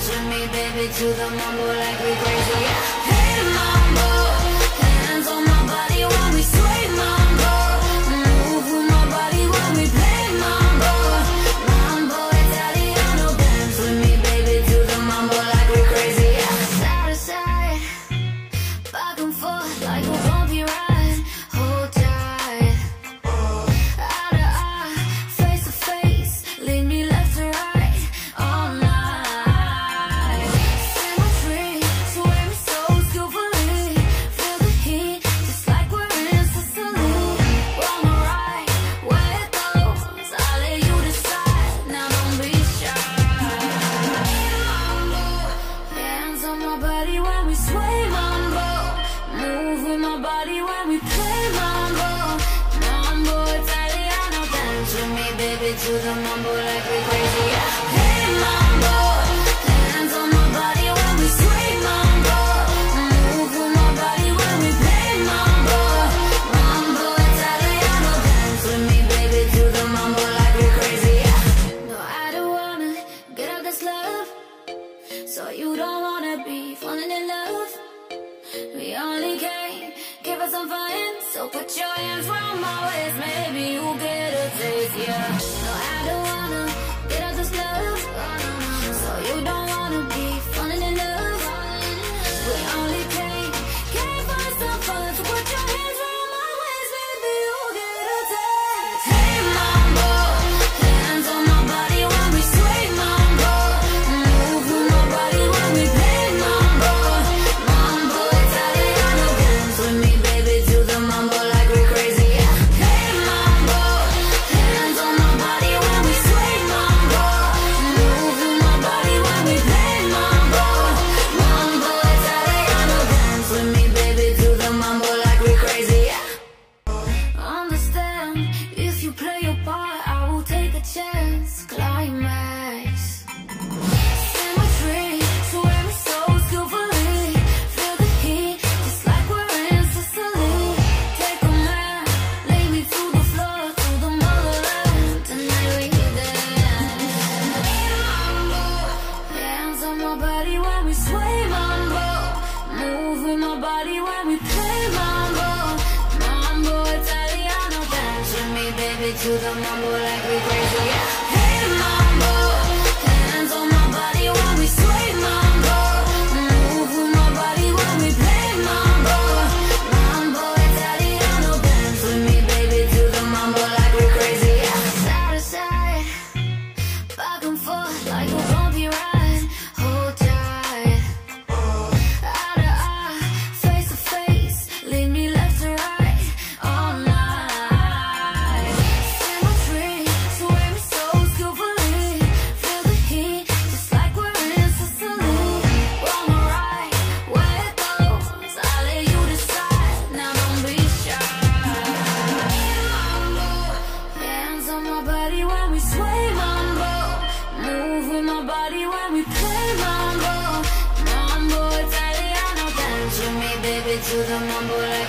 dance with me, baby, to the mambo like we crazy. Hey mambo, hands on my body when we sway mambo. Move with my body when we play mambo. Mambo Italiano, dance with me, baby, to the mambo like we crazy. Side to side, back and forth like a bumpy ride. Hold tight, eye to eye, face to face, lead me left to right all night. Set me free, sway me so skillfully. Feel the heat, just like we're in Sicily. Wrong or right, where it goes, I'll let you decide. Now don't be shy. Mambo, hands on my body when we sway mambo. Move with my body when we play mambo. Mambo Italiano, dance with me, baby, to the mambo like we crazy. Hey mambo, hands on my body when we sway mambo. Move with my body when we play mambo. Mambo Italiano, dance with me, baby, to the mambo like we crazy. No, I don't wanna get out this love, so you don't wanna be falling in love. We only came, give us some fun, so put your hands round my waist, maybe you'll get a taste, yeah. No, I don't wanna get out this love, so you don't wanna be falling in love. We only came for some fun, so put your hands round my waist, maybe you'll get a taste. Hey mambo, hands on my body when we sway mambo. Move with my body when we play mambo. Mambo Italiano, dance with me, baby, to the mambo like we crazy. Hey mambo, hands on my body when we sway mambo. Move with my body when we play mambo. Mambo Italiano, dance with me, baby, to the mambo like we crazy. Understand, if you play your part, I will take a chance. Climax, set me free, sway me so skillfully. Feel the heat, just like we're in Sicily. Take a man, lay me to the floor, to the motherland. Tonight we dance. Mambo, hands on my body when we sway mambo. Move with my body when we play mambo. Mambo Italiano, dance with me, baby, to the mambo like we crazy. Hey mambo, hands on my body when we sway mambo. Move with my body when we play mambo. Mambo Italiano, dance with me, baby, to the mambo like we crazy. Side to side, back and forth like a bumpy ride. Hold tight, eye to eye, face to face, lead me left to right all night. Set me free, sway me so skillfully. Feel the heat, just like we're in Sicily. Wrong or right, where it goes, I'll let you decide. Now don't be shy. Mambo, hands on my body when we sway mambo. Move with my body when we play mambo. Mambo Italiano, dance with me, baby, to the mambo like